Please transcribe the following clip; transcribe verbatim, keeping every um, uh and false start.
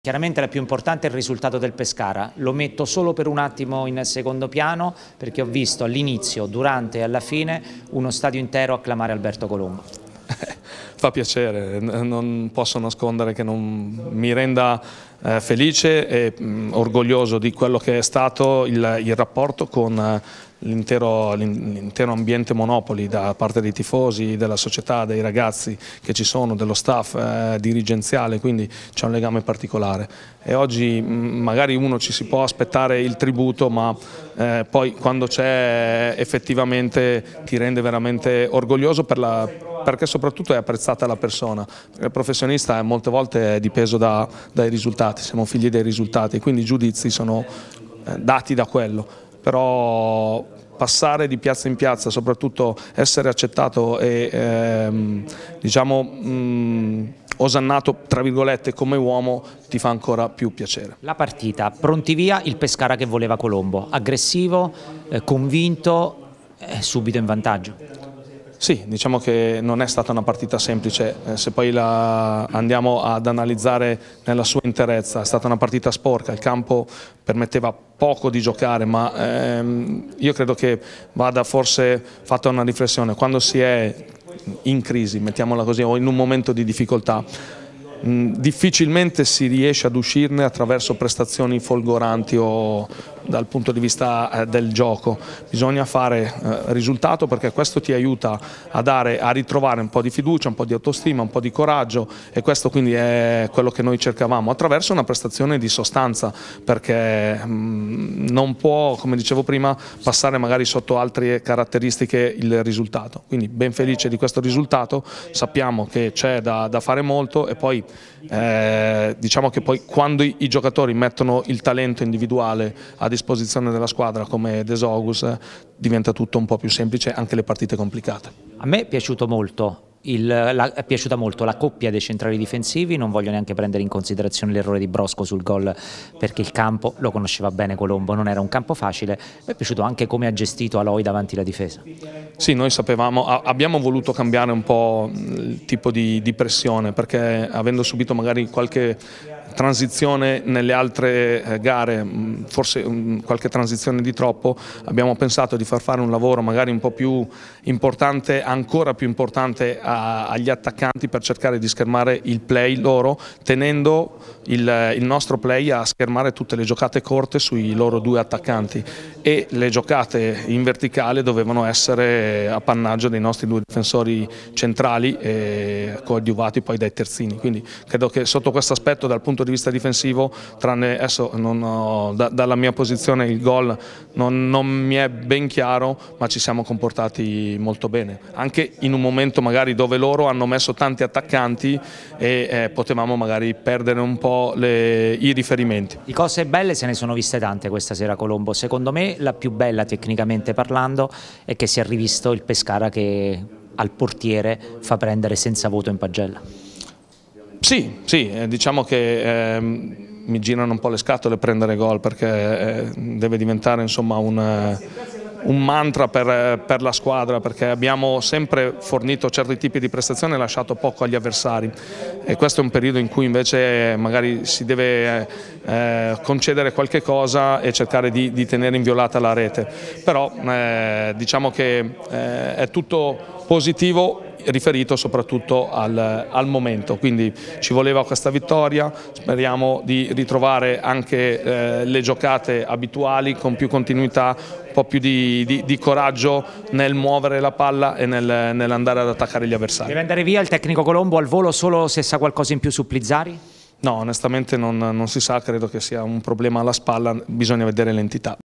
Chiaramente la più importante è il risultato del Pescara, lo metto solo per un attimo in secondo piano perché ho visto all'inizio, durante e alla fine uno stadio intero acclamare Alberto Colombo. Fa piacere, non posso nascondere che non mi renda eh, felice e mh, orgoglioso di quello che è stato il, il rapporto con eh, l'intero ambiente Monopoli, da parte dei tifosi, della società, dei ragazzi che ci sono, dello staff eh, dirigenziale, quindi c'è un legame particolare. E oggi mh, magari uno ci si può aspettare il tributo, ma eh, poi quando c'è effettivamente ti rende veramente orgoglioso per la perché soprattutto è apprezzata la persona. Il professionista molte volte è dipeso da, dai risultati, siamo figli dei risultati, quindi i giudizi sono eh, dati da quello, però passare di piazza in piazza, soprattutto essere accettato e ehm, diciamo mh, osannato tra virgolette come uomo ti fa ancora più piacere. La partita, pronti via il Pescara che voleva Colombo, aggressivo, eh, convinto, eh, subito in vantaggio. Sì, diciamo che non è stata una partita semplice, eh, se poi la andiamo ad analizzare nella sua interezza, è stata una partita sporca, il campo permetteva poco di giocare, ma ehm, io credo che vada forse fatta una riflessione, quando si è in crisi, mettiamola così, o in un momento di difficoltà, mh, difficilmente si riesce ad uscirne attraverso prestazioni folgoranti o dal punto di vista eh, del gioco. Bisogna fare eh, risultato, perché questo ti aiuta a, dare, a ritrovare un po' di fiducia, un po' di autostima, un po' di coraggio, e questo quindi è quello che noi cercavamo attraverso una prestazione di sostanza, perché mh, non può, come dicevo prima, passare magari sotto altre caratteristiche il risultato. Quindi ben felice di questo risultato, sappiamo che c'è da, da fare molto, e poi eh, diciamo che poi quando i, i giocatori mettono il talento individuale a disposizione della squadra come De Zogus, diventa tutto un po' più semplice, anche le partite complicate. A me è piaciuto molto. Il, la, è piaciuta molto la coppia dei centrali difensivi, non voglio neanche prendere in considerazione l'errore di Brosco sul gol, perché il campo lo conosceva bene Colombo, non era un campo facile. Mi è piaciuto anche come ha gestito Aloi davanti la difesa. Sì, noi sapevamo, abbiamo voluto cambiare un po' il tipo di, di pressione, perché avendo subito magari qualche transizione nelle altre gare, forse qualche transizione di troppo, abbiamo pensato di far fare un lavoro magari un po' più importante, ancora più importante a, agli attaccanti, per cercare di schermare il play loro, tenendo il, il nostro play a schermare tutte le giocate corte sui loro due attaccanti, e le giocate in verticale dovevano essere appannaggio dei nostri due difensori centrali, e coadiuvati poi dai terzini. Quindi credo che sotto questo aspetto, dal punto di vista difensivo, tranne adesso non ho, da, dalla mia posizione il gol non, non mi è ben chiaro, ma ci siamo comportati molto bene, anche in un momento magari dove loro hanno messo tanti attaccanti e eh, potevamo magari perdere un po' le, i riferimenti. Di cose belle se ne sono viste tante questa sera, Colombo. Secondo me la più bella tecnicamente parlando è che si è rivisto il Pescara che al portiere fa prendere senza voto in pagella. Sì, sì, eh, diciamo che eh, mi girano un po' le scatole prendere gol, perché eh, deve diventare insomma un, un mantra per, per la squadra, perché abbiamo sempre fornito certi tipi di prestazioni e lasciato poco agli avversari, e questo è un periodo in cui invece magari si deve eh, concedere qualche cosa e cercare di, di tenere inviolata la rete, però eh, diciamo che eh, è tutto positivo riferito soprattutto al, al momento, quindi ci voleva questa vittoria, speriamo di ritrovare anche eh, le giocate abituali con più continuità, un po' più di, di, di coraggio nel muovere la palla e nel, nell'andare ad attaccare gli avversari. Deve andare via il tecnico Colombo al volo solo se sa qualcosa in più su Plizzari? No, onestamente non, non si sa, credo che sia un problema alla spalla, bisogna vedere l'entità.